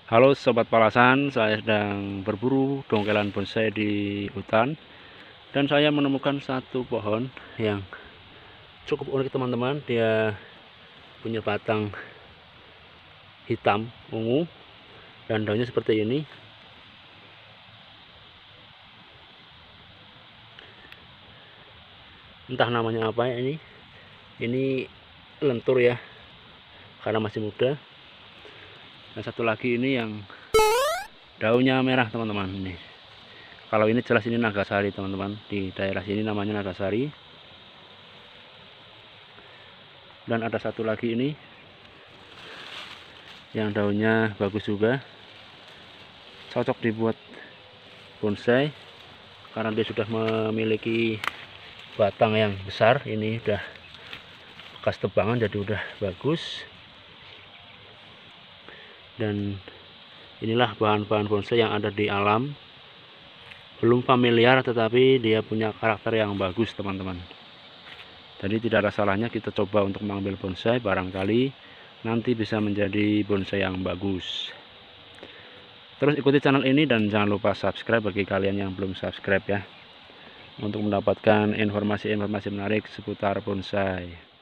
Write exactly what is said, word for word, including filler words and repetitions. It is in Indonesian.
Halo Sobat Palasan, saya sedang berburu dongkelan bonsai di hutan dan saya menemukan satu pohon yang cukup unik teman-teman. Dia punya batang hitam ungu dan daunnya seperti ini. Entah namanya apa ya ini. Ini lentur ya, karena masih muda. Dan satu lagi ini yang daunnya merah teman-teman. Ini kalau ini jelas ini nagasari teman-teman, di daerah sini namanya nagasari. Dan ada satu lagi ini yang daunnya bagus juga, cocok dibuat bonsai karena dia sudah memiliki batang yang besar. Ini udah bekas tebangan jadi udah bagus. Dan inilah bahan-bahan bonsai yang ada di alam, belum familiar tetapi dia punya karakter yang bagus teman-teman. Jadi tidak ada salahnya kita coba untuk mengambil bonsai, barangkali nanti bisa menjadi bonsai yang bagus. Terus ikuti channel ini dan jangan lupa subscribe bagi kalian yang belum subscribe ya, untuk mendapatkan informasi-informasi menarik seputar bonsai.